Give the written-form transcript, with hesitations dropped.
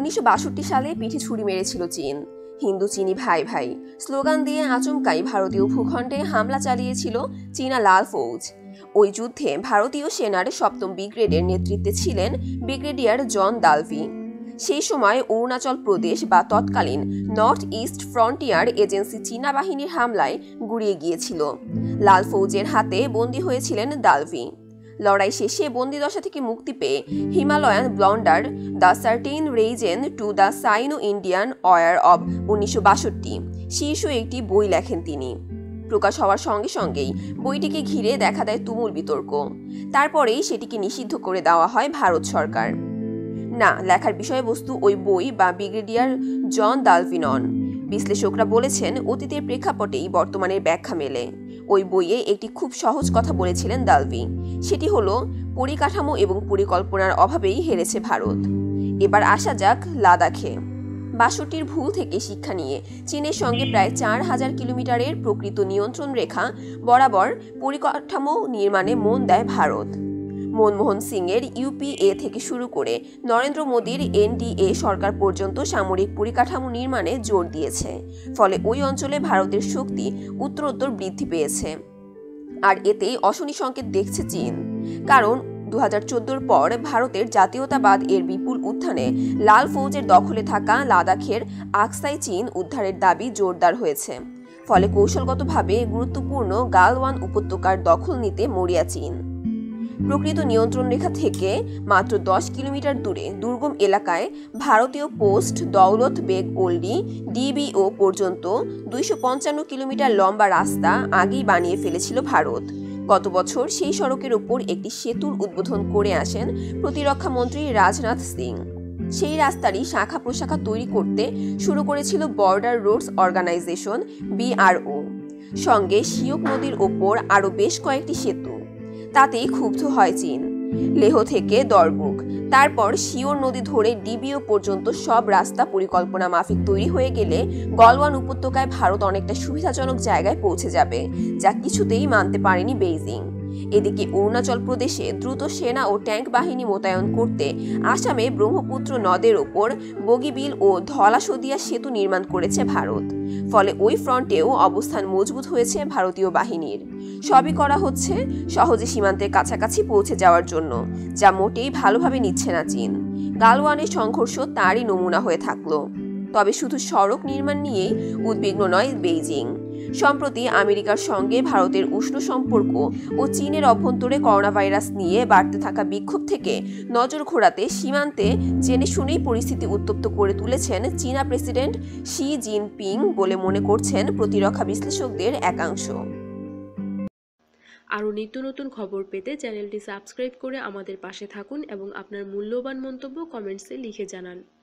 1962 সালে পিঠে ছুরি মেরেছিল চীন। হিন্দু চীনি ভাই ভাই স্লোগান দিয়ে আচমকাই ভারতীয় ভূখণ্ডে হামলা চালিয়েছিল চীনা লাল ফৌজ। ওই যুদ্ধে ভারতীয় সেনার 7ম ব্রিগেডের নেতৃত্বে ছিলেন ব্রিগেডিয়ার জন ডালভি। সেই সময় অরুণাচল প্রদেশ বা তৎকালীন নর্থ ইস্ট ফ্রন্টিয়ার এজেন্সি চীনা বাহিনীর হামলায় গুড়িয়ে গিয়েছিল। লাল ফৌজের হাতে বন্দী হয়েছিলেন ডালভি। লড়াই শেষে বন্দিদশা থেকে মুক্তি পেয়ে Himalayan blunder the curtain raiser to the Sino Indian war of 1962 শীর্ষ একটি বই লেখেন তিনি। প্রকাশ হওয়ার সঙ্গে সঙ্গেই বইটিকে ঘিরে দেখা দেয় তুমুল বিতর্ক। তারপরেই সেটিকে নিষিদ্ধ করে দেওয়া হয় ভারত সরকার। না, লেখার বিষয়বস্তু ওই বই বা ব্রিগেডিয়ার জন ডালভি নন। বিশ্লেষকরা বলেছেন অতীতের প্রেক্ষাপটেই বর্তমানের ব্যাখ্যা মেলে। ওই বইয়ে একটি খুব সহজ কথা বলেছিলেন ডালভি, সেটি হলো পরিকাঠামো এবং পরিকল্পনার অভাবেই হেরেছে ভারত। এবার আসা যাক লাদাখে। 62-র ভুল থেকে শিক্ষা নিয়ে চীনের সঙ্গে প্রায় 4000 কিলোমিটারের প্রকৃত নিয়ন্ত্রণ রেখা বরাবর পরিকাঠামো নির্মাণে মন দেয় ভারত। মনমোহন সিংয়ের ইউপিএ থেকে শুরু করে নরেন্দ্র মোদীর এনডিএ সরকার পর্যন্ত সামরিক পরিকাঠামো নির্মাণে জোর দিয়েছে। ফলে ওই অঞ্চলে ভারতের শক্তি উত্তরোত্তর বৃদ্ধি পেয়েছে। আর এতেই অশনি সংকেত দেখছে চীন। কারণ 2014-র পর ভারতের জাতীয়তাবাদ এর বিপুল উত্থানে লাল ফৌজের দখলে থাকা লাদাখের আকসাই চীন উদ্ধারের দাবি জোরদার হয়েছে। ফলে কৌশলগতভাবে গুরুত্বপূর্ণ গালওয়ান উপত্যকার দখল নিতে মরিয়া চীন। প্রকৃত নিয়ন্ত্রণ রেখা থেকে মাত্র 10 কিলোমিটার দূরে দুর্গম এলাকায় ভারতীয় পোস্ট দৌলত বেগ ওল্ডি ডিবিও পর্যন্ত 255 কিলোমিটার লম্বা রাস্তা আগেই বানিয়ে ফেলেছিল ভারত। গত বছর সেই সড়কের ওপর একটি সেতুর উদ্বোধন করে আসেন প্রতিরক্ষা মন্ত্রী রাজনাথ সিং। সেই রাস্তারই শাখা প্রশাখা তৈরি করতে শুরু করেছিল বর্ডার রোডস অর্গানাইজেশন BRO। সঙ্গে শিওক নদীর ওপর আরও বেশ কয়েকটি সেতু। তাতেই ক্ষুব্ধ হয় চীন। লেহ থেকে দরবুক, তারপর শিওর নদী ধরে ডিবিও পর্যন্ত সব রাস্তা পরিকল্পনা মাফিক তৈরি হয়ে গেলে গলওয়ান উপত্যকায় ভারত অনেকটা সুবিধাজনক জায়গায় পৌঁছে যাবে, যা কিছুতেই মানতে পারেনি বেইজিং। এদিকে অরুণাচল প্রদেশে দ্রুত সেনা ও ট্যাঙ্ক বাহিনী মোতায়েন করতে আসামে ব্রহ্মপুত্র নদের ওপর বগিবিল ও ধলাশদিয়া সেতু নির্মাণ করেছে ভারত। ফলে ওই ফ্রন্টেও অবস্থান মজবুত হয়েছে ভারতীয় বাহিনীর। সবই করা হচ্ছে সহজে সীমান্তের কাছাকাছি পৌঁছে যাওয়ার জন্য, যা মোটেই ভালোভাবে নিচ্ছে না চীন। গালওয়ানের সংঘর্ষ তারই নমুনা হয়ে থাকলো। তবে শুধু সড়ক নির্মাণ নিয়েই উদ্বিগ্ন নয় বেইজিং। সম্প্রতি আমেরিকার সঙ্গে ভারতের উষ্ণ সম্পর্ক ও চীনের অভ্যন্তরে করোনা ভাইরাস নিয়ে বাড়তে থাকা বিক্ষোভ থেকে নজর ঘোরাতে সীমান্তে জেনে শুনেই পরিস্থিতি উত্তপ্ত করে তুলেছেন চীনা প্রেসিডেন্ট শি জিনপিং বলে মনে করছেন প্রতিরক্ষা বিশ্লেষকদের একাংশ। আরও নিত্য নতুন খবর পেতে চ্যানেলটি সাবস্ক্রাইব করে আমাদের পাশে থাকুন এবং আপনার মূল্যবান মন্তব্য কমেন্টসে লিখে জানান।